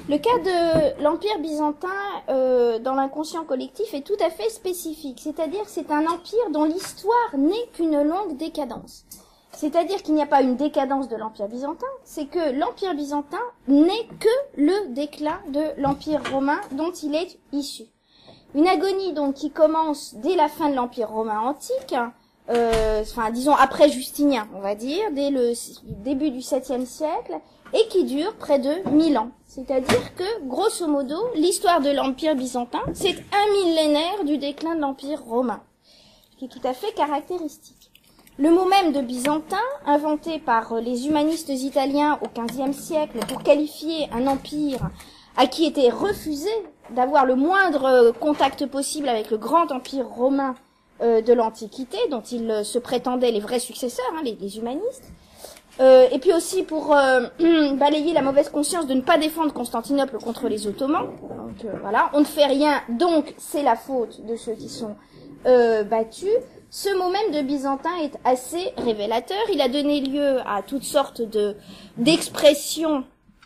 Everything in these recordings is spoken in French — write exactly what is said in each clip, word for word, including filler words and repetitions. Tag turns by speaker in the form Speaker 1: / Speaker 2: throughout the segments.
Speaker 1: Le cas de l'Empire byzantin euh, dans l'inconscient collectif est tout à fait spécifique, c'est-à-dire que c'est un empire dont l'histoire n'est qu'une longue décadence. C'est-à-dire qu'il n'y a pas une décadence de l'Empire byzantin, c'est que l'Empire byzantin n'est que le déclin de l'Empire romain dont il est issu. Une agonie donc qui commence dès la fin de l'Empire romain antique, euh, enfin disons après Justinien, on va dire, dès le début du septième siècle, et qui dure près de mille ans. C'est-à-dire que, grosso modo, l'histoire de l'Empire byzantin, c'est un millénaire du déclin de l'Empire romain, ce qui est tout à fait caractéristique. Le mot même de byzantin, inventé par les humanistes italiens au quinzième siècle pour qualifier un empire à qui était refusé d'avoir le moindre contact possible avec le grand empire romain euh, de l'Antiquité, dont ils se prétendaient les vrais successeurs, hein, les, les humanistes, euh, et puis aussi pour euh, balayer la mauvaise conscience de ne pas défendre Constantinople contre les Ottomans. Donc euh, voilà, on ne fait rien, donc c'est la faute de ceux qui sont euh, battus. Ce mot même de byzantin est assez révélateur. Il a donné lieu à toutes sortes de d'expressions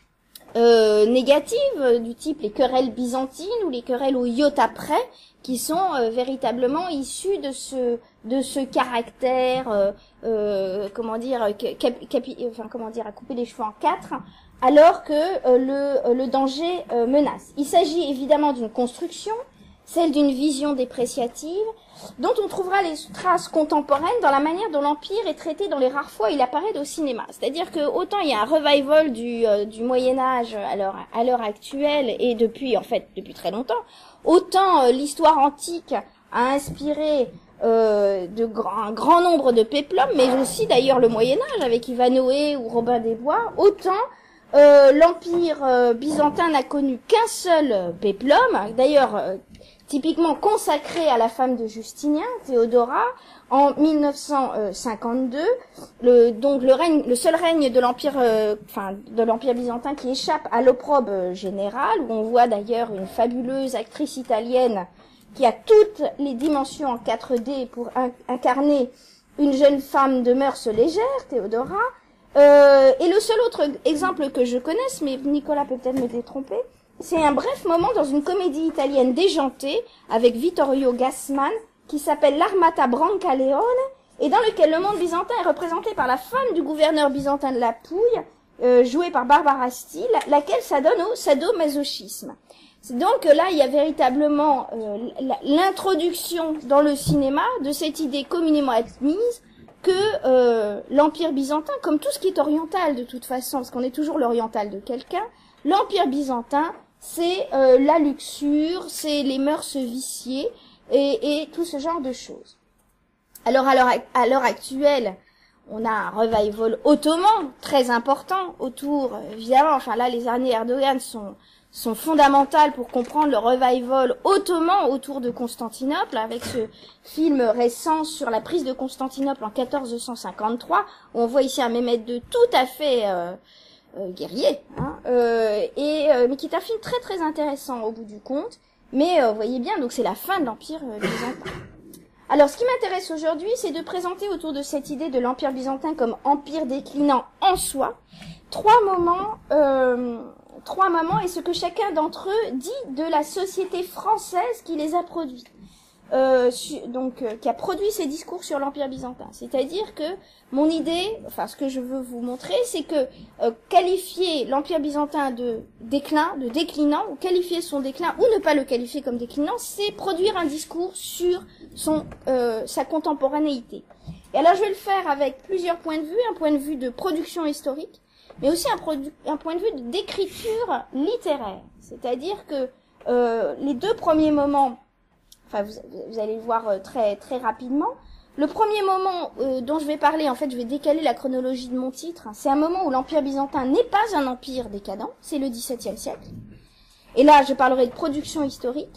Speaker 1: euh, négatives, du type les querelles byzantines ou les querelles au iota près, qui sont euh, véritablement issues de ce de ce caractère, euh, euh, comment dire, capi, capi, enfin comment dire, à couper les cheveux en quatre, alors que euh, le le danger euh, menace. Il s'agit évidemment d'une construction, celle d'une vision dépréciative, dont on trouvera les traces contemporaines dans la manière dont l'Empire est traité dans les rares fois où il apparaît au cinéma. C'est-à-dire que autant il y a un revival du, euh, du Moyen-Âge à l'heure, à l'heure actuelle, et depuis, en fait, depuis très longtemps, autant euh, l'histoire antique a inspiré euh, de gr- un grand nombre de péplums, mais aussi d'ailleurs le Moyen-Âge avec Ivanhoé ou Robin des Bois, autant euh, l'Empire euh, byzantin n'a connu qu'un seul euh, péplum, d'ailleurs euh, typiquement consacré à la femme de Justinien, Théodora, en mille neuf cent cinquante-deux, le, donc le règne, le seul règne de l'empire, euh, enfin de l'empire byzantin qui échappe à l'opprobre général, où on voit d'ailleurs une fabuleuse actrice italienne qui a toutes les dimensions en quatre D pour in- incarner une jeune femme de mœurs légères, Théodora. Euh, et le seul autre exemple que je connaisse, mais Nicolas peut peut-être me détromper, c'est un bref moment dans une comédie italienne déjantée avec Vittorio Gassman qui s'appelle l'Armata Brancaleone et dans lequel le monde byzantin est représenté par la femme du gouverneur byzantin de la Pouille, euh, jouée par Barbara Steele, laquelle s'adonne au sadomasochisme. C'est donc là il y a véritablement euh, l'introduction dans le cinéma de cette idée communément admise que euh, l'Empire byzantin, comme tout ce qui est oriental de toute façon, parce qu'on est toujours l'oriental de quelqu'un, l'Empire byzantin, c'est euh, la luxure, c'est les mœurs viciées et, et tout ce genre de choses. Alors à l'heure, à l'heure actuelle, on a un revival ottoman très important autour, évidemment, enfin là les années Erdogan sont, sont fondamentales pour comprendre le revival ottoman autour de Constantinople, avec ce film récent sur la prise de Constantinople en quatorze cent cinquante-trois, où on voit ici un Mehmed deux tout à fait... Euh, Euh, guerrier, hein, euh, et euh, mais qui est un film très très intéressant au bout du compte. Mais euh, vous voyez bien, donc c'est la fin de l'Empire euh, byzantin. Alors, ce qui m'intéresse aujourd'hui, c'est de présenter autour de cette idée de l'Empire byzantin comme empire déclinant en soi trois moments, euh, trois moments et ce que chacun d'entre eux dit de la société française qui les a produits. Euh, donc euh, qui a produit ces discours sur l'Empire byzantin. C'est-à-dire que mon idée, enfin ce que je veux vous montrer, c'est que euh, qualifier l'Empire byzantin de déclin, de déclinant, ou qualifier son déclin, ou ne pas le qualifier comme déclinant, c'est produire un discours sur son euh, sa contemporanéité. Et alors je vais le faire avec plusieurs points de vue, un point de vue de production historique, mais aussi un, un point de vue d'écriture littéraire. C'est-à-dire que euh, les deux premiers moments, enfin vous, vous allez le voir euh, très très rapidement. Le premier moment euh, dont je vais parler, en fait, je vais décaler la chronologie de mon titre. C'est un moment où l'Empire byzantin n'est pas un empire décadent, c'est le dix-septième siècle. Et là, je parlerai de production historique.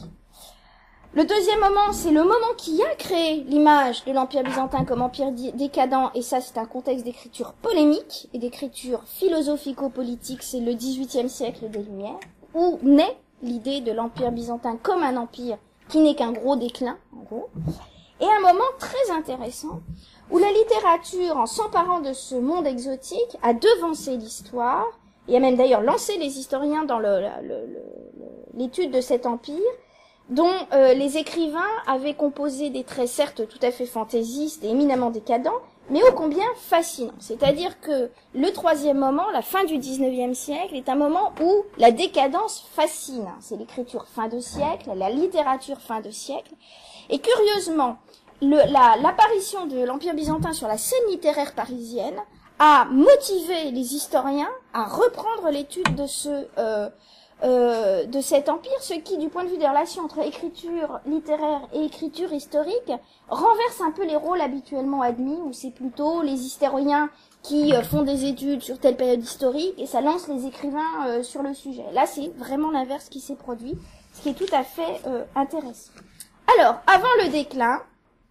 Speaker 1: Le deuxième moment, c'est le moment qui a créé l'image de l'Empire byzantin comme empire décadent, et ça, c'est un contexte d'écriture polémique et d'écriture philosophico-politique, c'est le dix-huitième siècle des Lumières, où naît l'idée de l'Empire byzantin comme un empire qui n'est qu'un gros déclin, en gros. Et un moment très intéressant, où la littérature, en s'emparant de ce monde exotique, a devancé l'histoire et a même d'ailleurs lancé les historiens dans le, le, le, l'étude de cet empire, dont euh, les écrivains avaient composé des traits certes tout à fait fantaisistes et éminemment décadents, mais ô combien fascinants. C'est-à-dire que le troisième moment, la fin du dix-neuvième siècle, est un moment où la décadence fascine. C'est l'écriture fin de siècle, la littérature fin de siècle. Et curieusement, le, la, l'apparition de l'Empire byzantin sur la scène littéraire parisienne a motivé les historiens à reprendre l'étude de ce euh, euh, de cet empire, ce qui, du point de vue des relations entre écriture littéraire et écriture historique, renverse un peu les rôles habituellement admis, où c'est plutôt les historiens qui euh, font des études sur telle période historique, et ça lance les écrivains euh, sur le sujet. Là, c'est vraiment l'inverse qui s'est produit, ce qui est tout à fait euh, intéressant. Alors, avant le déclin,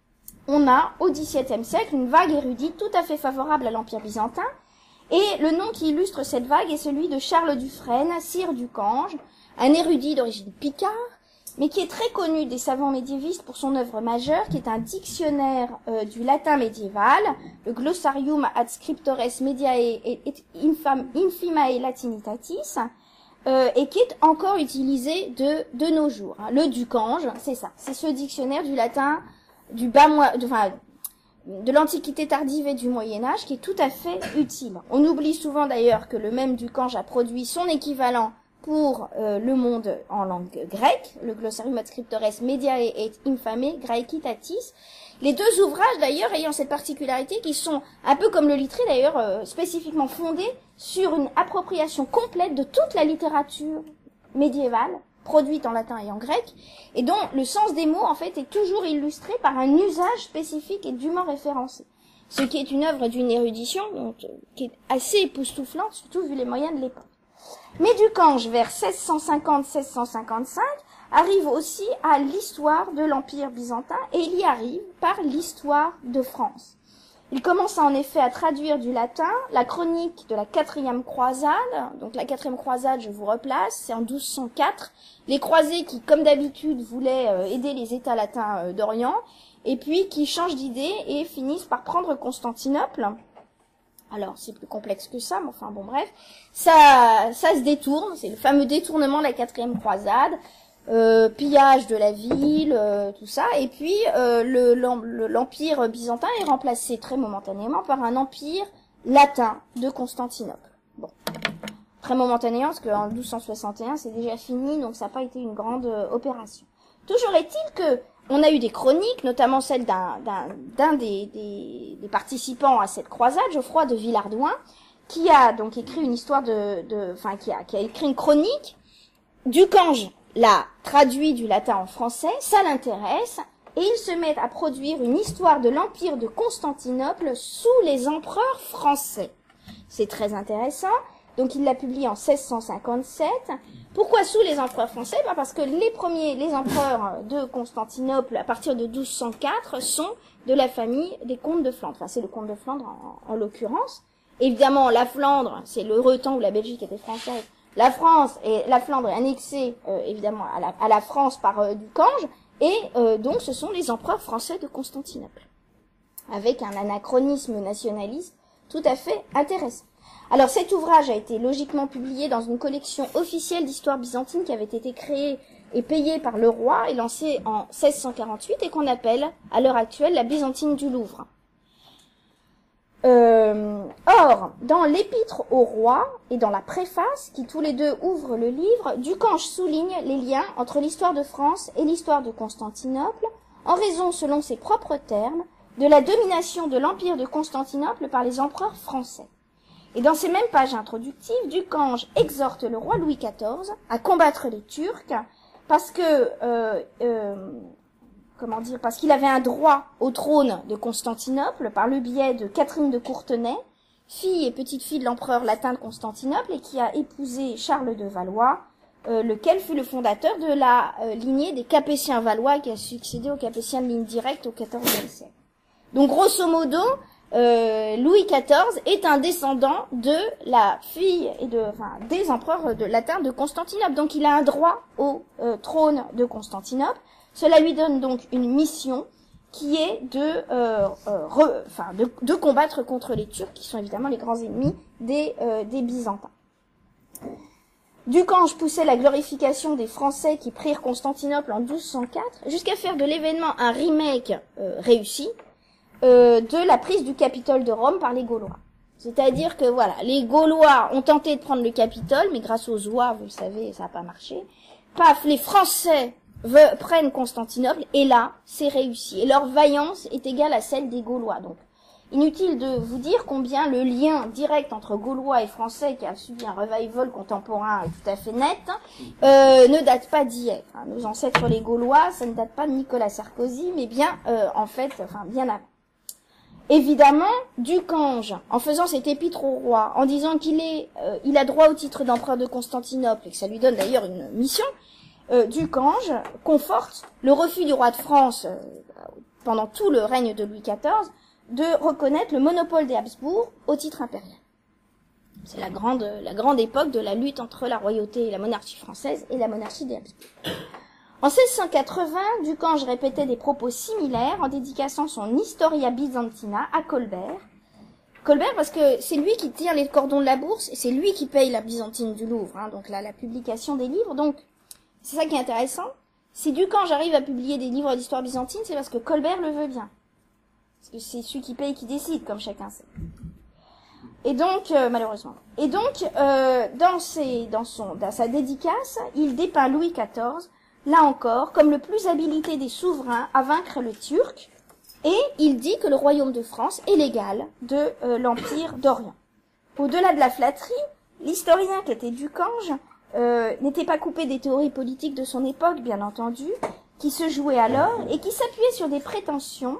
Speaker 1: on a, au dix-septième siècle, une vague érudite tout à fait favorable à l'Empire byzantin, et le nom qui illustre cette vague est celui de Charles Dufresne, sire du Cange, un érudit d'origine picard, mais qui est très connu des savants médiévistes pour son œuvre majeure, qui est un dictionnaire euh, du latin médiéval, le Glossarium ad scriptores mediae et infam, infimae latinitatis, euh, et qui est encore utilisé de, de nos jours. Le Ducange, c'est ça, c'est ce dictionnaire du latin du bas mois, enfin, de l'Antiquité tardive et du Moyen-Âge, qui est tout à fait utile. On oublie souvent d'ailleurs que le même Ducange a produit son équivalent pour euh, le monde en langue grecque, le Glossarium ad scriptores mediae et infamae graecitatis. Les deux ouvrages d'ailleurs ayant cette particularité qui sont un peu comme le Littré d'ailleurs euh, spécifiquement fondés sur une appropriation complète de toute la littérature médiévale produite en latin et en grec, et dont le sens des mots, en fait, est toujours illustré par un usage spécifique et dûment référencé. Ce qui est une œuvre d'une érudition donc, qui est assez époustouflante, surtout vu les moyens de l'époque. Mais Ducange, vers seize cent cinquante à seize cent cinquante-cinq, arrive aussi à l'histoire de l'Empire byzantin, et il y arrive par l'histoire de France. Il commence en effet à traduire du latin la chronique de la quatrième croisade. Donc la quatrième croisade, je vous replace, c'est en douze cent quatre. Les croisés qui, comme d'habitude, voulaient euh, aider les États latins euh, d'Orient, et puis qui changent d'idée et finissent par prendre Constantinople. Alors c'est plus complexe que ça, mais enfin bon bref, ça, ça se détourne. C'est le fameux détournement de la quatrième croisade. Euh, pillage de la ville, euh, tout ça, et puis euh, le, l'empire byzantin est remplacé très momentanément par un empire latin de Constantinople. Bon, très momentanément, parce qu'en douze cent soixante et un c'est déjà fini, donc ça n'a pas été une grande euh, opération. Toujours est-il que on a eu des chroniques, notamment celle d'un, d'un, d'un des, des, des participants à cette croisade, Geoffroy de Villardouin, qui a donc écrit une histoire de, de, enfin qui a, qui a écrit une chronique. Ducange l'a traduit du latin en français, ça l'intéresse, et il se met à produire une histoire de l'Empire de Constantinople sous les empereurs français. C'est très intéressant, donc il l'a publié en seize cent cinquante-sept. Pourquoi sous les empereurs français? Ben parce que les premiers, les empereurs de Constantinople, à partir de douze cent quatre, sont de la famille des comtes de Flandre. Enfin, c'est le comte de Flandre en, en l'occurrence. Évidemment, la Flandre, c'est l'heureux temps où la Belgique était française. La France et la Flandre est annexée euh, évidemment à la, à la France par euh, Ducange, et euh, donc ce sont les empereurs français de Constantinople, avec un anachronisme nationaliste tout à fait intéressant. Alors cet ouvrage a été logiquement publié dans une collection officielle d'histoire byzantine qui avait été créée et payée par le roi et lancée en seize cent quarante-huit et qu'on appelle à l'heure actuelle la Byzantine du Louvre. Euh, or, dans l'épître au roi et dans la préface, qui tous les deux ouvrent le livre, Ducange souligne les liens entre l'histoire de France et l'histoire de Constantinople, en raison, selon ses propres termes, de la domination de l'Empire de Constantinople par les empereurs français. Et dans ces mêmes pages introductives, Ducange exhorte le roi Louis quatorze à combattre les Turcs, parce que... Euh, euh, comment dire, parce qu'il avait un droit au trône de Constantinople par le biais de Catherine de Courtenay, fille et petite-fille de l'empereur latin de Constantinople et qui a épousé Charles de Valois, euh, lequel fut le fondateur de la euh, lignée des Capétiens valois qui a succédé aux Capétiens de ligne directe au quatorzième siècle. Donc grosso modo, euh, Louis quatorze est un descendant de la fille et de, enfin, des empereurs de latins de Constantinople. Donc il a un droit au euh, trône de Constantinople. Cela lui donne donc une mission qui est de, euh, euh, re, enfin, de, de combattre contre les Turcs, qui sont évidemment les grands ennemis des, euh, des Byzantins. Ducange poussait la glorification des Français qui prirent Constantinople en douze cent quatre, jusqu'à faire de l'événement un remake euh, réussi euh, de la prise du Capitole de Rome par les Gaulois. C'est-à-dire que voilà, les Gaulois ont tenté de prendre le Capitole, mais grâce aux oies, vous le savez, ça n'a pas marché. Paf, les Français veulent, prennent Constantinople, et là, c'est réussi. Et leur vaillance est égale à celle des Gaulois. Donc, inutile de vous dire combien le lien direct entre Gaulois et Français, qui a subi un revival contemporain tout à fait net, euh, ne date pas d'hier. Hein, nos ancêtres les Gaulois, ça ne date pas de Nicolas Sarkozy, mais bien, euh, en fait, enfin, bien avant. Évidemment, Ducange, en faisant cet épître au roi, en disant qu'il est, euh, il a droit au titre d'empereur de Constantinople, et que ça lui donne d'ailleurs une mission, euh, Ducange conforte le refus du roi de France, euh, pendant tout le règne de Louis quatorze, de reconnaître le monopole des Habsbourg au titre impérial. C'est la grande, la grande époque de la lutte entre la royauté et la monarchie française et la monarchie des Habsbourg. En seize cent quatre-vingts, Ducange répétait des propos similaires en dédicaçant son Historia Byzantina à Colbert. Colbert parce que c'est lui qui tire les cordons de la bourse et c'est lui qui paye la Byzantine du Louvre, hein, donc là, la publication des livres. Donc, c'est ça qui est intéressant. Si Ducange arrive à publier des livres d'histoire byzantine, c'est parce que Colbert le veut bien. Parce que c'est celui qui paye qui décide, comme chacun sait. Et donc, euh, malheureusement. Et donc, euh, dans, ses, dans, son, dans sa dédicace, il dépeint Louis quatorze, là encore, comme le plus habilité des souverains à vaincre le Turc, et il dit que le royaume de France est l'égal de euh, l'Empire d'Orient. Au-delà de la flatterie, l'historien qui était Ducange euh, n'était pas coupé des théories politiques de son époque, bien entendu, qui se jouaient alors, et qui s'appuyaient sur des prétentions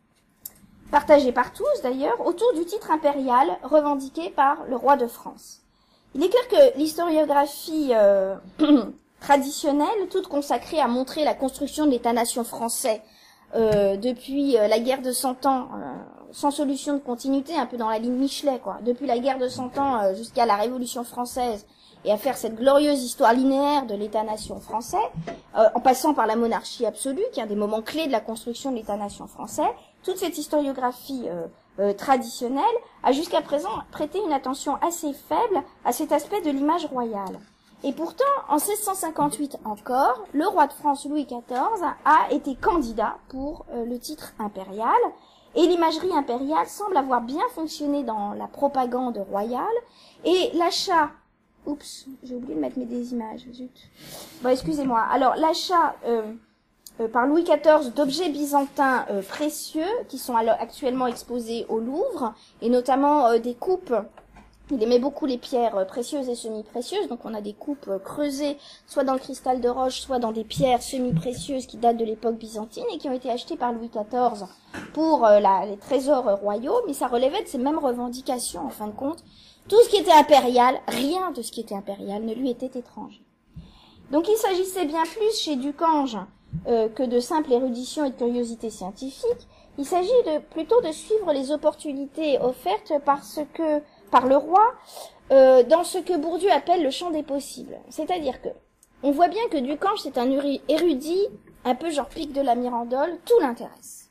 Speaker 1: partagé par tous d'ailleurs, autour du titre impérial revendiqué par le roi de France. Il est clair que l'historiographie euh, traditionnelle, toute consacrée à montrer la construction de l'État-nation français euh, depuis euh, la guerre de Cent Ans, euh, sans solution de continuité, un peu dans la ligne Michelet, quoi, depuis la guerre de Cent Ans euh, jusqu'à la Révolution française, et à faire cette glorieuse histoire linéaire de l'État-nation français, euh, en passant par la monarchie absolue, qui est un des moments clés de la construction de l'État-nation français. Toute cette historiographie euh, euh, traditionnelle a jusqu'à présent prêté une attention assez faible à cet aspect de l'image royale. Et pourtant, en seize cent cinquante-huit encore, le roi de France Louis quatorze a été candidat pour euh, le titre impérial, et l'imagerie impériale semble avoir bien fonctionné dans la propagande royale, et l'achat... Oups, j'ai oublié de mettre mes des images, zut. Bon, excusez-moi. Alors, l'achat... Euh, Euh, par Louis quatorze d'objets byzantins euh, précieux qui sont alors actuellement exposés au Louvre, et notamment euh, des coupes. Il aimait beaucoup les pierres euh, précieuses et semi-précieuses, donc on a des coupes euh, creusées soit dans le cristal de roche, soit dans des pierres semi-précieuses qui datent de l'époque byzantine et qui ont été achetées par Louis quatorze pour euh, la, les trésors euh, royaux, mais ça relevait de ces mêmes revendications en fin de compte. Tout ce qui était impérial, rien de ce qui était impérial ne lui était étranger. Donc il s'agissait bien plus chez Ducange Euh, que de simple érudition et de curiosité scientifique. Il s'agit de, plutôt de suivre les opportunités offertes par, ce que, par le roi euh, dans ce que Bourdieu appelle le champ des possibles. C'est-à-dire que on voit bien que Ducange, c'est un érudit, un peu genre Pic de la Mirandole, tout l'intéresse.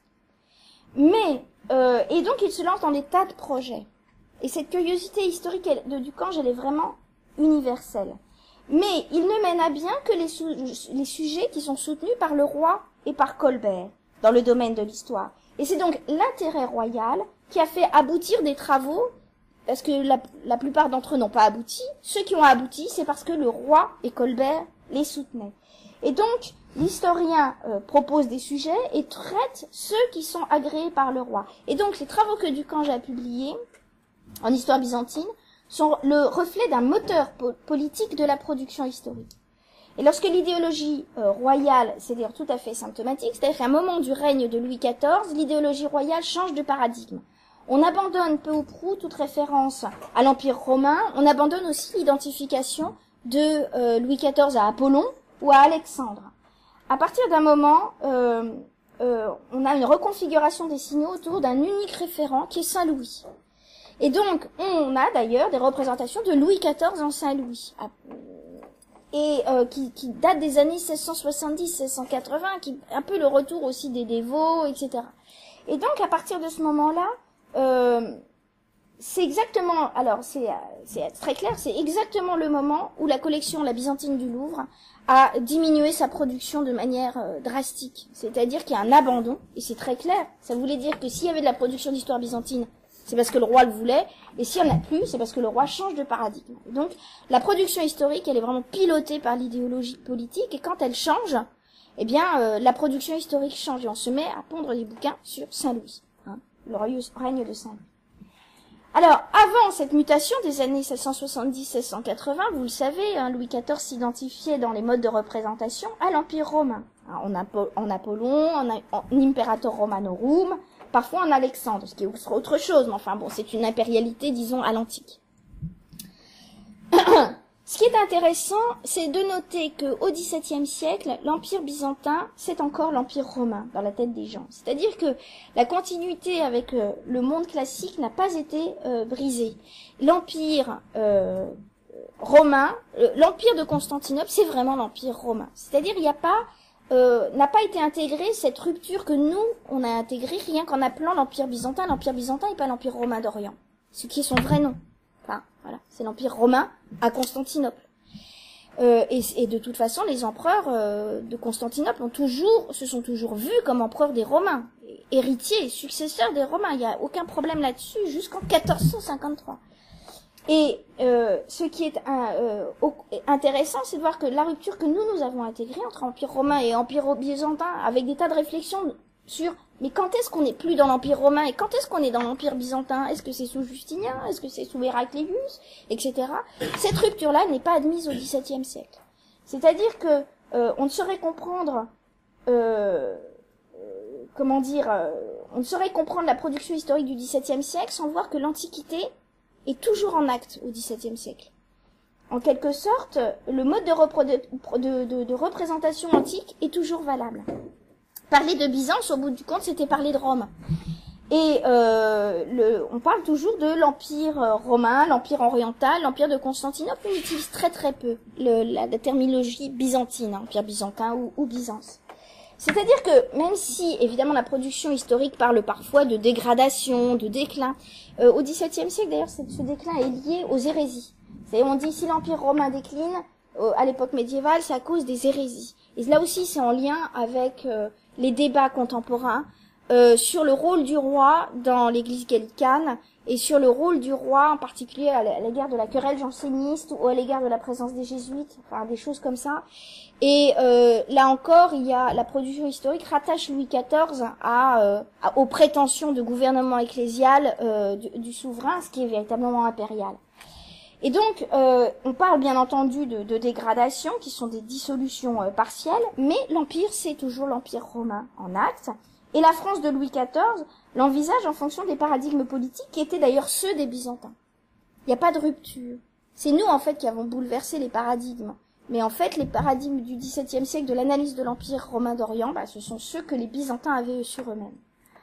Speaker 1: Mais, euh, et donc il se lance dans des tas de projets. Et cette curiosité historique de Ducange, elle est vraiment universelle. Mais il ne mène à bien que les, les sujets qui sont soutenus par le roi et par Colbert dans le domaine de l'histoire. Et c'est donc l'intérêt royal qui a fait aboutir des travaux, parce que la, la plupart d'entre eux n'ont pas abouti. Ceux qui ont abouti, c'est parce que le roi et Colbert les soutenaient. Et donc, l'historien euh, propose des sujets et traite ceux qui sont agréés par le roi. Et donc, les travaux que Ducange a publiés en histoire byzantine sont le reflet d'un moteur po politique de la production historique. Et lorsque l'idéologie euh, royale, c'est d'ailleurs tout à fait symptomatique, c'est-à-dire qu'à un moment du règne de Louis quatorze, l'idéologie royale change de paradigme. On abandonne peu ou prou toute référence à l'Empire romain, on abandonne aussi l'identification de euh, Louis quatorze à Apollon ou à Alexandre. À partir d'un moment, euh, euh, on a une reconfiguration des signaux autour d'un unique référent qui est Saint-Louis. Et donc, on a d'ailleurs des représentations de Louis quatorze en Saint-Louis, et euh, qui, qui datent des années seize cent soixante-dix, seize cent quatre-vingts, qui un peu le retour aussi des dévots, et cetera. Et donc, à partir de ce moment-là, euh, c'est exactement, alors c'est c'est très clair, c'est exactement le moment où la collection, la byzantine du Louvre, a diminué sa production de manière euh, drastique. C'est-à-dire qu'il y a un abandon, et c'est très clair. Ça voulait dire que s'il y avait de la production d'histoire byzantine, c'est parce que le roi le voulait, et s'il n'y en a plus, c'est parce que le roi change de paradigme. Et donc, la production historique, elle est vraiment pilotée par l'idéologie politique, et quand elle change, eh bien, euh, la production historique change, et on se met à pondre des bouquins sur Saint-Louis, hein, le règne de Saint-Louis. Alors, avant cette mutation des années mille sept cent soixante-dix à mille sept cent quatre-vingts, vous le savez, hein, Louis quatorze s'identifiait dans les modes de représentation à l'Empire romain. Hein, en, Apo en Apollon, en, en Imperator Romanorum, parfois en Alexandre, ce qui est autre chose, mais enfin bon, c'est une impérialité, disons, à l'antique. Ce qui est intéressant, c'est de noter qu'au dix-septième siècle, l'Empire byzantin, c'est encore l'Empire romain dans la tête des gens. C'est-à-dire que la continuité avec euh, le monde classique n'a pas été euh, brisée. L'Empire euh, romain, euh, l'Empire de Constantinople, c'est vraiment l'Empire romain. C'est-à-dire il n'y a pas, euh, n'a pas été intégré cette rupture que nous, on a intégrée rien qu'en appelant l'Empire byzantin, l'Empire byzantin et pas l'Empire romain d'Orient. Ce qui est son vrai nom. Enfin, voilà, c'est l'Empire romain à Constantinople. Euh, et, et de toute façon, les empereurs euh, de Constantinople ont toujours, se sont toujours vus comme empereurs des Romains, héritiers, successeurs des Romains. Il n'y a aucun problème là-dessus jusqu'en quatorze cent cinquante-trois. Et euh, ce qui est euh, intéressant, c'est de voir que la rupture que nous, nous avons intégrée entre Empire romain et Empire byzantin, avec des tas de réflexions sur mais quand est-ce qu'on n'est plus dans l'Empire romain et quand est-ce qu'on est dans l'Empire byzantin? Est-ce que c'est sous Justinien? Est-ce que c'est sous Héraclius? Etc. Cette rupture-là n'est pas admise au dix-septième siècle. C'est-à-dire que euh, on ne saurait comprendre, euh, euh, comment dire, euh, on ne saurait comprendre la production historique du dix-septième siècle sans voir que l'Antiquité est toujours en acte au dix-septième siècle. En quelque sorte, le mode de, de, de, de représentation antique est toujours valable. Parler de Byzance, au bout du compte, c'était parler de Rome. Et euh, le, on parle toujours de l'Empire romain, l'Empire oriental, l'Empire de Constantinople. On utilise très très peu le, la, la terminologie byzantine, hein, Empire byzantin ou, ou Byzance. C'est-à-dire que même si, évidemment, la production historique parle parfois de dégradation, de déclin, euh, au dix-septième siècle, d'ailleurs, ce déclin est lié aux hérésies. C'est-à-dire, on dit si l'Empire romain décline, euh, à l'époque médiévale, c'est à cause des hérésies. Et là aussi, c'est en lien avec euh, les débats contemporains euh, sur le rôle du roi dans l'Église gallicane et sur le rôle du roi, en particulier à l'égard de la querelle janséniste ou à l'égard de la présence des jésuites, enfin des choses comme ça. Et euh, là encore, il y a la production historique rattache Louis quatorze à, euh, à aux prétentions de gouvernement ecclésial euh, du, du souverain, ce qui est véritablement impérial. Et donc, euh, on parle bien entendu de, de dégradation, qui sont des dissolutions euh, partielles, mais l'Empire, c'est toujours l'Empire romain en acte. Et la France de Louis quatorze l'envisage en fonction des paradigmes politiques, qui étaient d'ailleurs ceux des Byzantins. Il n'y a pas de rupture. C'est nous, en fait, qui avons bouleversé les paradigmes. Mais en fait, les paradigmes du dix-septième siècle de l'analyse de l'Empire romain d'Orient, bah, ce sont ceux que les Byzantins avaient sur eux-mêmes.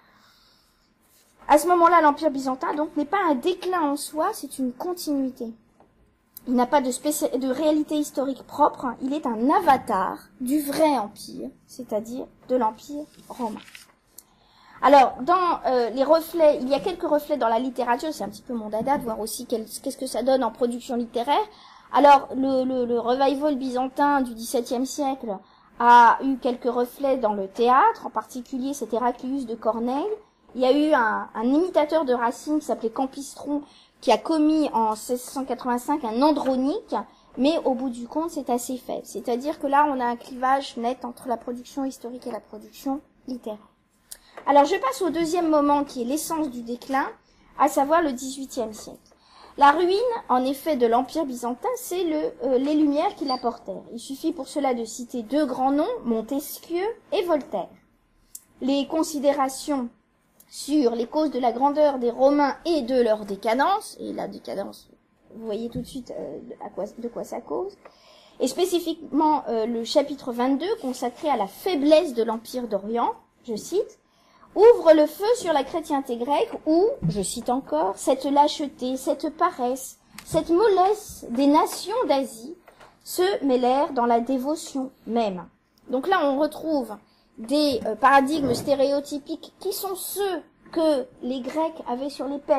Speaker 1: À ce moment-là, l'Empire byzantin, donc, n'est pas un déclin en soi, c'est une continuité. Il n'a pas de, spéci- de réalité historique propre, il est un avatar du vrai empire, c'est-à-dire de l'Empire romain. Alors, dans euh, les reflets, il y a quelques reflets dans la littérature, c'est un petit peu mon dada de voir aussi quel, qu'est-ce que ça donne en production littéraire. Alors, le, le, le revival byzantin du dix-septième siècle a eu quelques reflets dans le théâtre, en particulier cet Héraclius de Corneille. Il y a eu un, un imitateur de Racine qui s'appelait Campistron, qui a commis en seize cent quatre-vingt-cinq un Andronique, mais au bout du compte, c'est assez faible. C'est-à-dire que là, on a un clivage net entre la production historique et la production littéraire. Alors, je passe au deuxième moment qui est l'essence du déclin, à savoir le dix-huitième siècle. La ruine, en effet, de l'Empire byzantin, c'est le, euh, les Lumières qui l'apportèrent. Il suffit pour cela de citer deux grands noms, Montesquieu et Voltaire. Les considérations sur les causes de la grandeur des Romains et de leur décadence, et la décadence, vous voyez tout de suite euh, à quoi, de quoi ça cause, et spécifiquement euh, le chapitre vingt-deux consacré à la faiblesse de l'Empire d'Orient, je cite, ouvre le feu sur la chrétienté grecque où, je cite encore, cette lâcheté, cette paresse, cette mollesse des nations d'Asie se mêlèrent dans la dévotion même. Donc là, on retrouve des euh, paradigmes stéréotypiques qui sont ceux que les Grecs avaient sur les Perses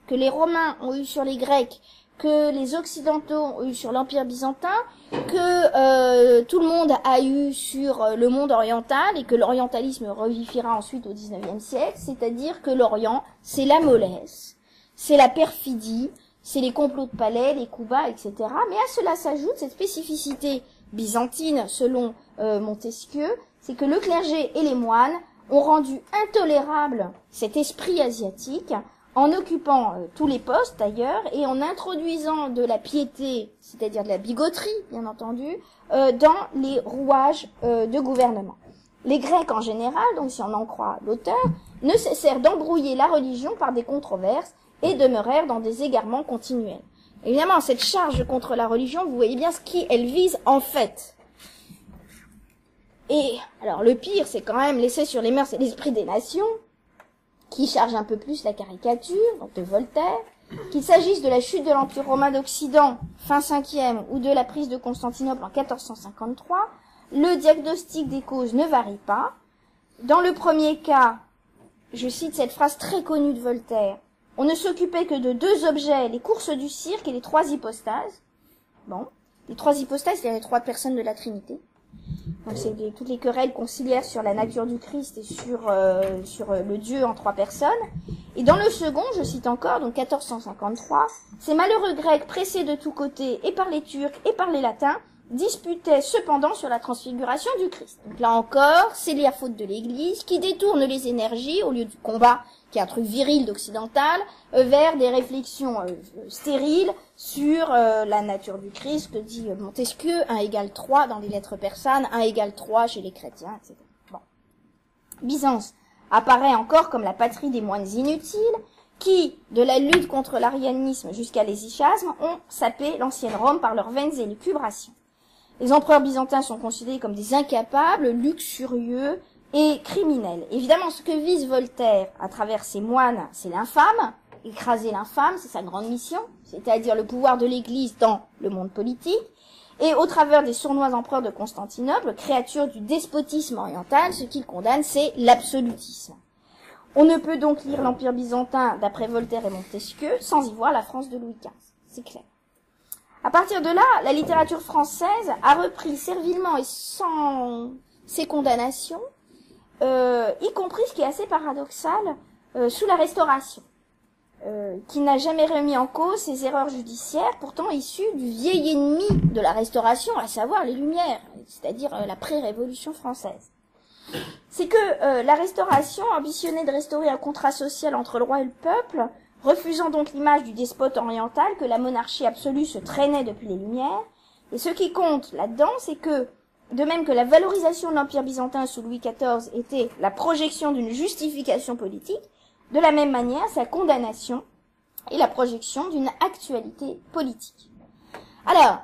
Speaker 1: que les Romains ont eu sur les Grecs, que les Occidentaux ont eu sur l'Empire byzantin, que euh, tout le monde a eu sur euh, le monde oriental, et que l'orientalisme revivifiera ensuite au dix-neuvième siècle, c'est-à-dire que l'Orient, c'est la mollesse, c'est la perfidie, c'est les complots de palais, les coups bas, et cetera. Mais à cela s'ajoute cette spécificité byzantine, selon euh, Montesquieu, c'est que le clergé et les moines ont rendu intolérable cet esprit asiatique, en occupant euh, tous les postes d'ailleurs, et en introduisant de la piété, c'est-à-dire de la bigoterie, bien entendu, euh, dans les rouages euh, de gouvernement. Les Grecs en général, donc si on en croit l'auteur, ne cessèrent d'embrouiller la religion par des controverses et demeurèrent dans des égarements continuels. Évidemment, cette charge contre la religion, vous voyez bien ce qu'elle vise en fait. Et, alors le pire, c'est quand même l'essai sur les mœurs et l'esprit des nations, qui charge un peu plus la caricature, donc de Voltaire, qu'il s'agisse de la chute de l'Empire romain d'Occident, fin cinquième, ou de la prise de Constantinople en quatorze cent cinquante-trois, le diagnostic des causes ne varie pas. Dans le premier cas, je cite cette phrase très connue de Voltaire, on ne s'occupait que de deux objets, les courses du cirque et les trois hypostases. Bon, les trois hypostases, c'est les trois personnes de la Trinité. Donc c'est des, toutes les querelles conciliaires sur la nature du Christ et sur euh, sur euh, le Dieu en trois personnes. Et dans le second, je cite encore, donc quatorze cent cinquante-trois, ces malheureux Grecs pressés de tous côtés et par les Turcs et par les Latins disputaient cependant sur la transfiguration du Christ. Donc là encore, c'est la faute de l'Église qui détourne les énergies au lieu du combat, qui est un truc viril d'occidental, euh, vers des réflexions euh, stériles sur euh, la nature du Christ, que dit euh, Montesquieu, un égale trois dans les lettres persanes, un égale trois chez les chrétiens, et cetera. Bon. Byzance apparaît encore comme la patrie des moines inutiles, qui, de la lutte contre l'arianisme jusqu'à l'hésychasme, ont sapé l'ancienne Rome par leurs vaines élucubrations. Les empereurs byzantins sont considérés comme des incapables, luxurieux et criminels. Évidemment, ce que vise Voltaire à travers ses moines, c'est l'infâme. Écraser l'infâme, c'est sa grande mission, c'est-à-dire le pouvoir de l'Église dans le monde politique. Et au travers des sournois empereurs de Constantinople, créatures du despotisme oriental, ce qu'il condamne, c'est l'absolutisme. On ne peut donc lire l'Empire byzantin, d'après Voltaire et Montesquieu, sans y voir la France de Louis quinze. C'est clair. À partir de là, la littérature française a repris servilement et sans ses condamnations, euh, y compris, ce qui est assez paradoxal, euh, sous la Restauration, euh, qui n'a jamais remis en cause ses erreurs judiciaires, pourtant issues du vieil ennemi de la Restauration, à savoir les Lumières, c'est-à-dire euh, la pré-révolution française. C'est que euh, la Restauration ambitionnait de restaurer un contrat social entre le roi et le peuple, refusant donc l'image du despote oriental que la monarchie absolue se traînait depuis les Lumières. Et ce qui compte là-dedans, c'est que, de même que la valorisation de l'Empire byzantin sous Louis quatorze était la projection d'une justification politique, de la même manière, sa condamnation est la projection d'une actualité politique. Alors,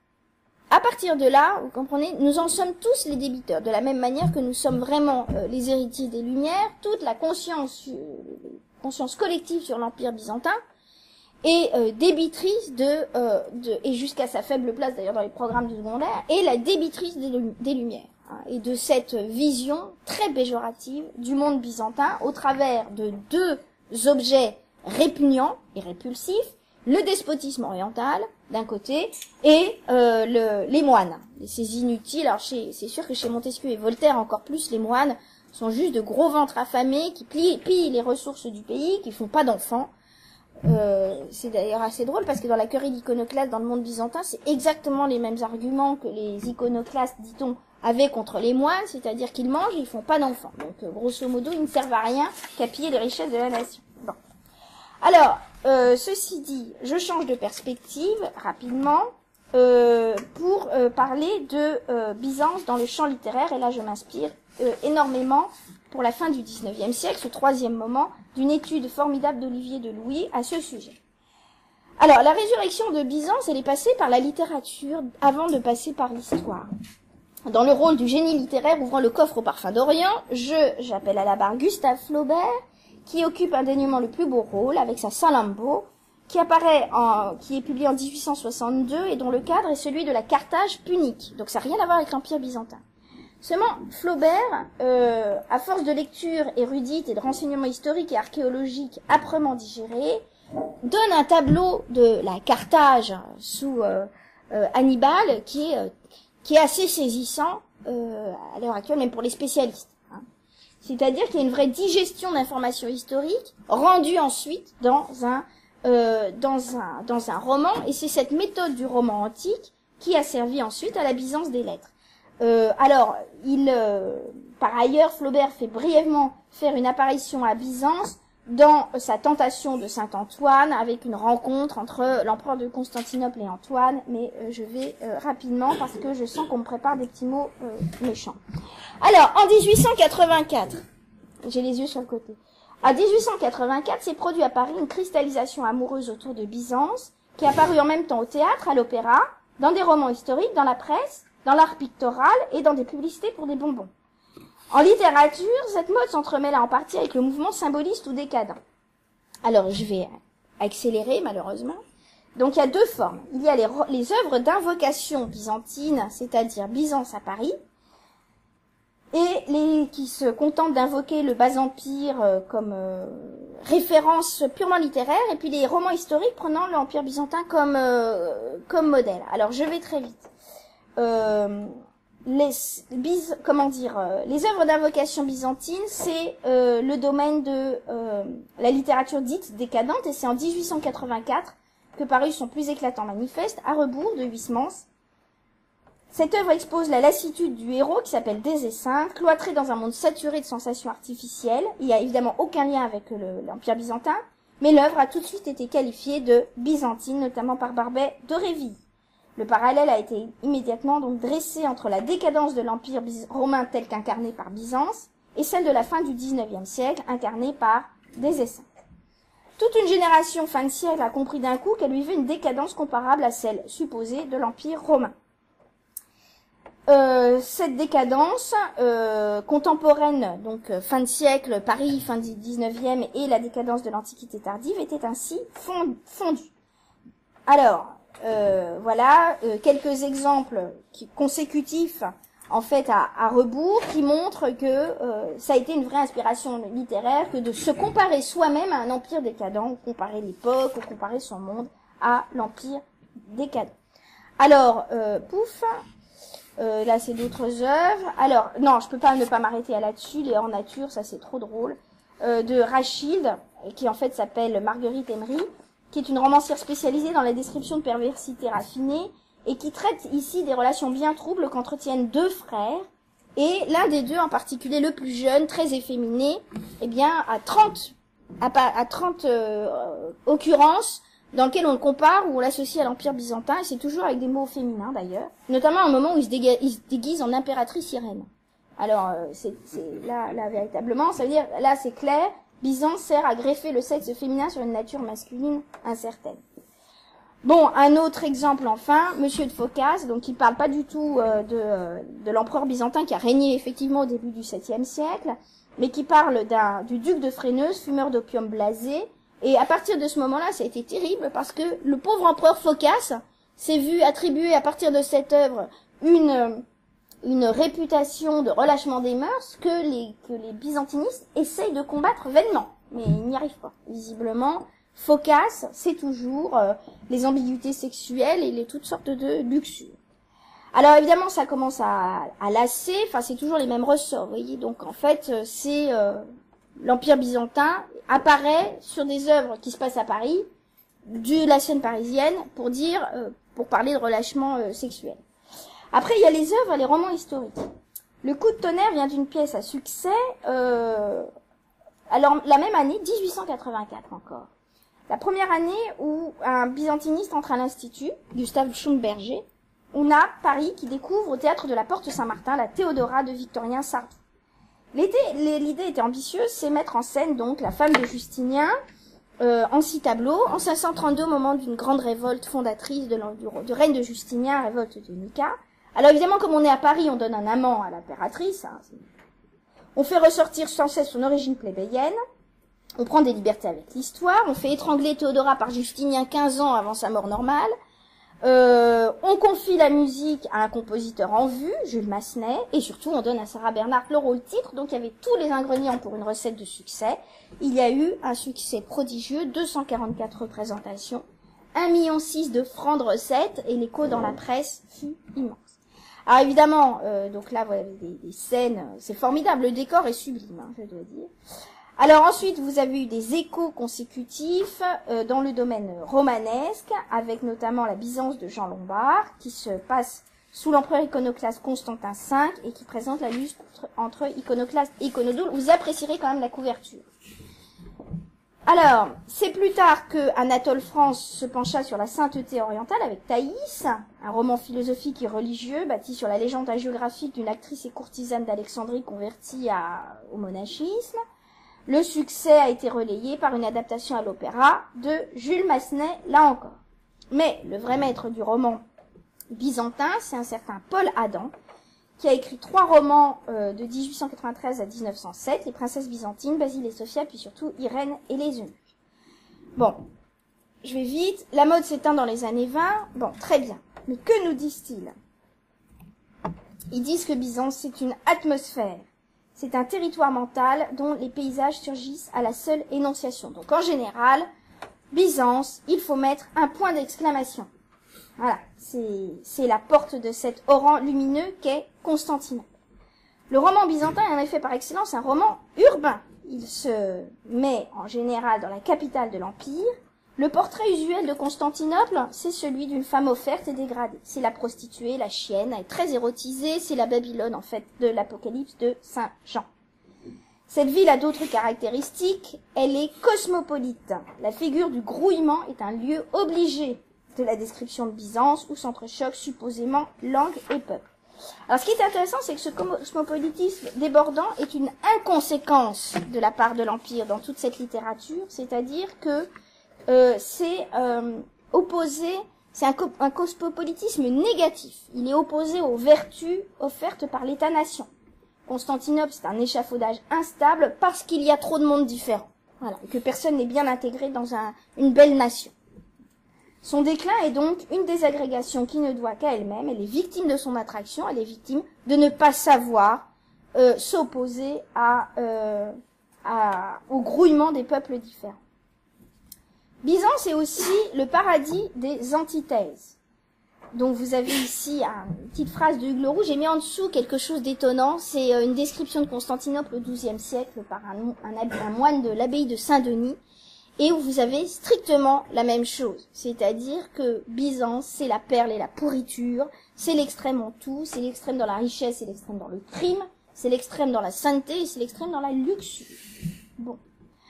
Speaker 1: à partir de là, vous comprenez, nous en sommes tous les débiteurs, de la même manière que nous sommes vraiment euh, les héritiers des Lumières, toute la conscience, euh, conscience collective sur l'Empire byzantin est euh, débitrice de, euh, de et jusqu'à sa faible place d'ailleurs dans les programmes du secondaire, est la débitrice des, des Lumières, hein, et de cette vision très péjorative du monde byzantin au travers de deux objets répugnants et répulsifs, le despotisme oriental d'un côté et euh, le, les moines, ces inutiles. Alors c'est sûr que chez Montesquieu et Voltaire encore plus, les moines sont juste de gros ventres affamés qui plient, pillent les ressources du pays, qui font pas d'enfants. Euh, c'est d'ailleurs assez drôle parce que dans la querelle iconoclaste dans le monde byzantin, c'est exactement les mêmes arguments que les iconoclastes, dit-on, avaient contre les moines, c'est-à-dire qu'ils mangent et ils font pas d'enfants. Donc euh, grosso modo, ils ne servent à rien qu'à piller les richesses de la nation. Bon. Alors, euh, ceci dit, je change de perspective rapidement euh, pour euh, parler de euh, Byzance dans le champ littéraire, et là je m'inspire euh, énormément pour la fin du dix-neuvième siècle, ce troisième moment, d'une étude formidable d'Olivier de Louis à ce sujet. Alors, la résurrection de Byzance, elle est passée par la littérature avant de passer par l'histoire. Dans le rôle du génie littéraire ouvrant le coffre au parfum d'Orient, je j'appelle à la barre Gustave Flaubert, qui occupe indéniablement le plus beau rôle avec sa Salammbô, qui apparaît en, qui est publié en dix-huit cent soixante-deux et dont le cadre est celui de la Carthage punique. Donc ça n'a rien à voir avec l'Empire byzantin. Seulement, Flaubert, euh, à force de lecture érudite et de renseignements historiques et archéologiques âprement digérés, donne un tableau de la Carthage sous euh, euh, Hannibal qui est, euh, qui est assez saisissant euh, à l'heure actuelle, même pour les spécialistes. Hein. C'est-à-dire qu'il y a une vraie digestion d'informations historiques rendue ensuite dans un, euh, dans un, dans un roman, et c'est cette méthode du roman antique qui a servi ensuite à la Byzance des lettres. Euh, alors, il, euh, par ailleurs, Flaubert fait brièvement faire une apparition à Byzance dans sa tentation de Saint-Antoine, avec une rencontre entre l'empereur de Constantinople et Antoine, mais euh, je vais euh, rapidement parce que je sens qu'on me prépare des petits mots euh, méchants. Alors, en dix-huit cent quatre-vingt-quatre, j'ai les yeux sur le côté, à dix-huit cent quatre-vingt-quatre, s'est produit à Paris une cristallisation amoureuse autour de Byzance, qui est apparue en même temps au théâtre, à l'opéra, dans des romans historiques, dans la presse, dans l'art pictoral et dans des publicités pour des bonbons. En littérature, cette mode s'entremêla en partie avec le mouvement symboliste ou décadent. Alors, je vais accélérer, malheureusement. Donc, il y a deux formes. Il y a les, les œuvres d'invocation byzantine, c'est-à-dire Byzance à Paris, et les qui se contentent d'invoquer le Bas-Empire euh, comme euh, référence purement littéraire, et puis les romans historiques prenant l'Empire byzantin comme, euh, comme modèle. Alors, je vais très vite. Euh, les biz, comment dire euh, les œuvres d'invocation byzantine, c'est euh, le domaine de euh, la littérature dite décadente, et c'est en dix-huit cent quatre-vingt-quatre que parut son plus éclatant manifeste, À rebours de Huysmans. Cette œuvre expose la lassitude du héros qui s'appelle Désessin, cloîtré dans un monde saturé de sensations artificielles. Il n'y a évidemment aucun lien avec l'Empire byzantin, mais l'œuvre a tout de suite été qualifiée de byzantine, notamment par Barbey de Réville. Le parallèle a été immédiatement donc dressé entre la décadence de l'Empire romain tel qu'incarné par Byzance et celle de la fin du dix-neuvième siècle, incarnée par Désessin. Toute une génération fin de siècle a compris d'un coup qu'elle vivait une décadence comparable à celle supposée de l'Empire romain. Euh, cette décadence euh, contemporaine, donc euh, fin de siècle, Paris, fin du dix-neuvième, et la décadence de l'Antiquité tardive était ainsi fondue. Alors, Euh, voilà euh, quelques exemples qui, consécutifs en fait à, à rebours, qui montrent que euh, ça a été une vraie inspiration littéraire que de se comparer soi-même à un empire décadent, ou comparer l'époque, ou comparer son monde à l'empire décadent. Alors, euh, pouf, euh, là c'est d'autres œuvres. Alors, non, je peux pas ne pas m'arrêter à là-dessus, les hors nature, ça c'est trop drôle, euh, de Rachilde, qui en fait s'appelle Marguerite Emery, qui est une romancière spécialisée dans la description de perversité raffinée, et qui traite ici des relations bien troubles qu'entretiennent deux frères, et l'un des deux en particulier, le plus jeune, très efféminé, eh bien, à trente, à, à trente euh, occurrences, dans lesquelles on le compare, ou on l'associe à l'Empire byzantin, et c'est toujours avec des mots féminins d'ailleurs, notamment à un moment où il se, déga- il se déguise en impératrice Irène. Alors, euh, c'est, c'est là, là, véritablement, ça veut dire, là, c'est clair, Byzance sert à greffer le sexe féminin sur une nature masculine incertaine. Bon, un autre exemple enfin, Monsieur de Phocas, donc qui parle pas du tout euh, de, euh, de l'empereur byzantin qui a régné effectivement au début du septième siècle, mais qui parle d'un, du duc de Fréneuse, fumeur d'opium blasé, et à partir de ce moment-là, ça a été terrible parce que le pauvre empereur Phocas s'est vu attribuer à partir de cette œuvre une... une réputation de relâchement des mœurs que les, que les byzantinistes essayent de combattre vainement. Mais ils n'y arrivent pas. Visiblement, Phocas, c'est toujours euh, les ambiguïtés sexuelles et les toutes sortes de luxures. Alors évidemment, ça commence à, à lasser, enfin c'est toujours les mêmes ressorts, vous voyez. Donc en fait, c'est euh, l'Empire byzantin apparaît sur des œuvres qui se passent à Paris, de la scène parisienne, pour dire, euh, pour parler de relâchement euh, sexuel. Après, il y a les œuvres et les romans historiques. Le coup de tonnerre vient d'une pièce à succès, euh, alors la même année, dix-huit cent quatre-vingt-quatre encore. La première année où un byzantiniste entre à l'Institut, Gustave Schönberger, on a Paris qui découvre au théâtre de la Porte Saint-Martin la Théodora de Victorien Sardou. L'idée était ambitieuse, c'est mettre en scène donc la femme de Justinien, Euh, en six tableaux, en cinq cent trente-deux, au moment d'une grande révolte fondatrice de, du, du règne de Justinien, révolte de Nika. Alors évidemment, comme on est à Paris, on donne un amant à l'impératrice. Hein, on fait ressortir sans cesse son origine plébéienne. On prend des libertés avec l'histoire. On fait étrangler Théodora par Justinien quinze ans avant sa mort normale. Euh, on confie la musique à un compositeur en vue, Jules Massenet, et surtout on donne à Sarah Bernhardt le rôle titre, donc il y avait tous les ingrédients pour une recette de succès. Il y a eu un succès prodigieux, deux cent quarante-quatre représentations, un virgule six million de francs de recettes, et l'écho dans la presse fut immense. Alors évidemment, euh, donc là vous avez des, des scènes, c'est formidable, le décor est sublime, hein, je dois dire. Alors ensuite, vous avez eu des échos consécutifs euh, dans le domaine romanesque, avec notamment la Byzance de Jean Lombard, qui se passe sous l'empereur iconoclaste Constantin cinq et qui présente la lutte entre iconoclaste et iconodule. Vous apprécierez quand même la couverture. Alors, c'est plus tard que Anatole France se pencha sur la sainteté orientale avec Thaïs, un roman philosophique et religieux bâti sur la légende hagiographique d'une actrice et courtisane d'Alexandrie convertie à, au monachisme. Le succès a été relayé par une adaptation à l'opéra de Jules Massenet, là encore. Mais le vrai maître du roman byzantin, c'est un certain Paul Adam, qui a écrit trois romans euh, de dix-huit cent quatre-vingt-treize à mille neuf cent sept, Les princesses byzantines, Basile et Sophia, puis surtout Irène et les eunuques. Bon, je vais vite. La mode s'éteint dans les années vingt. Bon, très bien. Mais que nous disent-ils? Ils disent que Byzance, c'est une atmosphère. C'est un territoire mental dont les paysages surgissent à la seule énonciation. Donc en général, Byzance, il faut mettre un point d'exclamation. Voilà, c'est c'est la porte de cet orant lumineux qu'est Constantinople. Le roman byzantin est en effet par excellence un roman urbain. Il se met en général dans la capitale de l'Empire. Le portrait usuel de Constantinople, c'est celui d'une femme offerte et dégradée. C'est la prostituée, la chienne, elle est très érotisée, c'est la Babylone en fait de l'Apocalypse de Saint Jean. Cette ville a d'autres caractéristiques, elle est cosmopolite. La figure du grouillement est un lieu obligé de la description de Byzance où s'entrechoquent supposément langue et peuple. Alors ce qui est intéressant, c'est que ce cosmopolitisme débordant est une inconséquence de la part de l'Empire dans toute cette littérature, c'est-à-dire que Euh, c'est euh, opposé, c'est un, un cosmopolitisme négatif. Il est opposé aux vertus offertes par l'État-nation. Constantinople, c'est un échafaudage instable parce qu'il y a trop de monde différent. Voilà, et que personne n'est bien intégré dans un, une belle nation. Son déclin est donc une désagrégation qui ne doit qu'à elle-même. Elle est victime de son attraction, elle est victime de ne pas savoir euh, s'opposer à, euh, à, au grouillement des peuples différents. Byzance est aussi le paradis des antithèses. Donc vous avez ici une petite phrase de Hugues Leroux. J'ai mis en dessous quelque chose d'étonnant. C'est une description de Constantinople au douzième siècle par un, un, un moine de l'abbaye de Saint-Denis, et où vous avez strictement la même chose. C'est-à-dire que Byzance, c'est la perle et la pourriture, c'est l'extrême en tout, c'est l'extrême dans la richesse et l'extrême dans le crime, c'est l'extrême dans la sainteté et c'est l'extrême dans la luxure. Bon.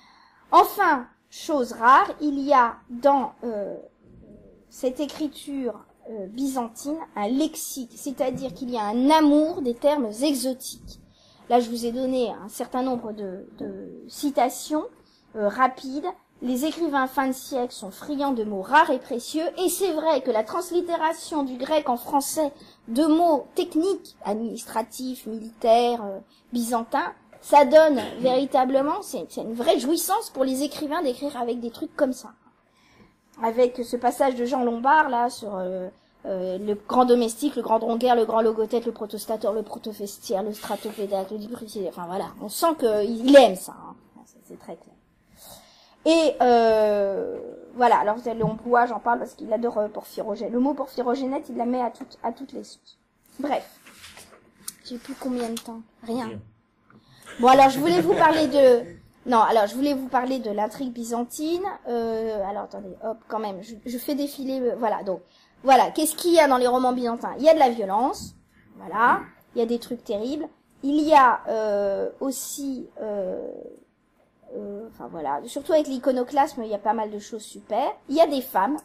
Speaker 1: Enfin, chose rare, il y a dans euh, cette écriture euh, byzantine un lexique, c'est-à-dire qu'il y a un amour des termes exotiques. Là, je vous ai donné un certain nombre de, de citations euh, rapides. Les écrivains fin de siècle sont friands de mots rares et précieux, et c'est vrai que la translittération du grec en français de mots techniques, administratifs, militaires, euh, byzantins, ça donne véritablement, c'est une vraie jouissance pour les écrivains d'écrire avec des trucs comme ça. Avec ce passage de Jean Lombard, là, sur euh, euh, le grand domestique, le grand drongueur, le grand logothète, le protostateur, le protofestiaire, le stratopédate, le diprusier, enfin voilà, on sent qu'il aime ça, hein. C'est très clair. Et euh, voilà, alors vous allez l'emploi, j'en parle parce qu'il adore euh, Porphyrogène. Le mot porphyrogénète, il la met à, tout, à toutes les sources. Bref, j'ai plus combien de temps? Rien. Bon, alors je voulais vous parler de... Non, alors je voulais vous parler de l'intrigue byzantine. Euh, alors attendez, hop, quand même, je, je fais défiler... Euh, voilà, donc, voilà, qu'est-ce qu'il y a dans les romans byzantins? Il y a de la violence, voilà, il y a des trucs terribles. Il y a euh, aussi... Euh, euh, enfin voilà, surtout avec l'iconoclasme, il y a pas mal de choses super. Il y a des femmes.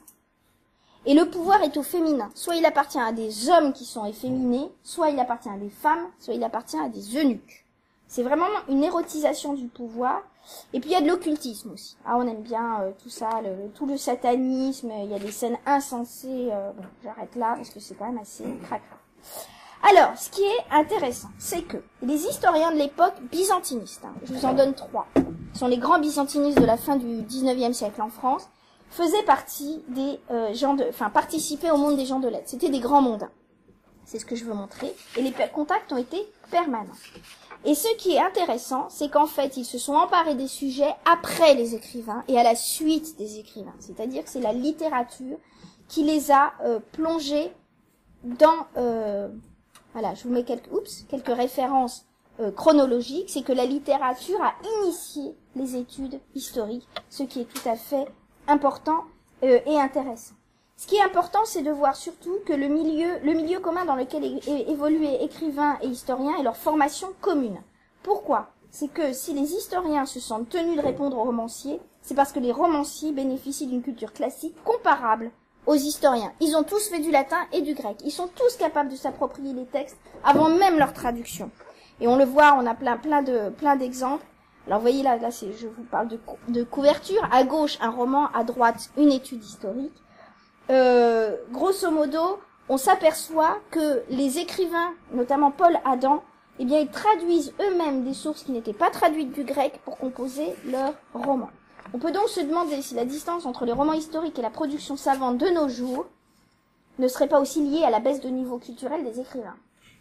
Speaker 1: Et le pouvoir est au féminin. Soit il appartient à des hommes qui sont efféminés, soit il appartient à des femmes, soit il appartient à des eunuques. C'est vraiment une érotisation du pouvoir. Et puis il y a de l'occultisme aussi. Ah, on aime bien euh, tout ça, le, tout le satanisme. Il y a des scènes insensées. Euh, bon, j'arrête là parce que c'est quand même assez cracra. Alors, ce qui est intéressant, c'est que les historiens de l'époque byzantinistes, hein, je vous en donne trois, ce sont les grands byzantinistes de la fin du dix-neuvième siècle en France, faisaient partie des euh, gens de, enfin participaient au monde des gens de lettres. C'était des grands mondains. C'est ce que je veux montrer. Et les contacts ont été permanents. Et ce qui est intéressant, c'est qu'en fait, ils se sont emparés des sujets après les écrivains et à la suite des écrivains. C'est-à-dire que c'est la littérature qui les a euh, plongés dans... Euh, voilà, je vous mets quelques, oups, quelques références euh, chronologiques. C'est que la littérature a initié les études historiques, ce qui est tout à fait important euh, et intéressant. Ce qui est important, c'est de voir surtout que le milieu, le milieu commun dans lequel é é évoluaient écrivains et historiens est leur formation commune. Pourquoi? C'est que si les historiens se sentent tenus de répondre aux romanciers, c'est parce que les romanciers bénéficient d'une culture classique comparable aux historiens. Ils ont tous fait du latin et du grec. Ils sont tous capables de s'approprier les textes avant même leur traduction. Et on le voit, on a plein, plein de, plein d'exemples. Alors, vous voyez là, là, c'est, je vous parle de, de couverture. À gauche, un roman, à droite, une étude historique. Euh, grosso modo, on s'aperçoit que les écrivains, notamment Paul Adam, eh bien, ils traduisent eux-mêmes des sources qui n'étaient pas traduites du grec pour composer leurs romans. On peut donc se demander si la distance entre les romans historiques et la production savante de nos jours ne serait pas aussi liée à la baisse de niveau culturel des écrivains.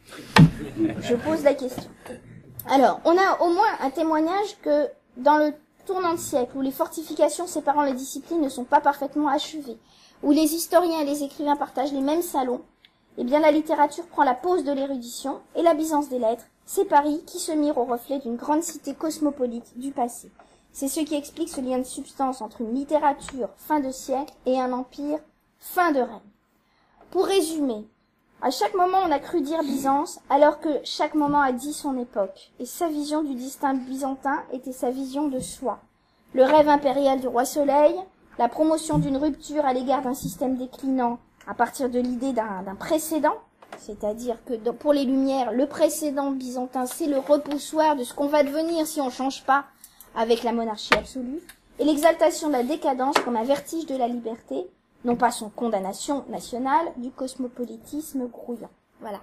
Speaker 1: Je pose la question. Alors, on a au moins un témoignage que dans le tournant de siècle où les fortifications séparant les disciplines ne sont pas parfaitement achevées, où les historiens et les écrivains partagent les mêmes salons, eh bien la littérature prend la pose de l'érudition et la Byzance des lettres, c'est Paris qui se mire au reflet d'une grande cité cosmopolite du passé. C'est ce qui explique ce lien de substance entre une littérature fin de siècle et un empire fin de règne. Pour résumer, à chaque moment on a cru dire Byzance, alors que chaque moment a dit son époque, et sa vision du distinct byzantin était sa vision de soi. Le rêve impérial du roi Soleil, la promotion d'une rupture à l'égard d'un système déclinant à partir de l'idée d'un, d'un précédent, c'est-à-dire que dans, pour les Lumières, le précédent byzantin, c'est le repoussoir de ce qu'on va devenir si on ne change pas avec la monarchie absolue, et l'exaltation de la décadence comme un vertige de la liberté, non pas son condamnation nationale, du cosmopolitisme grouillant.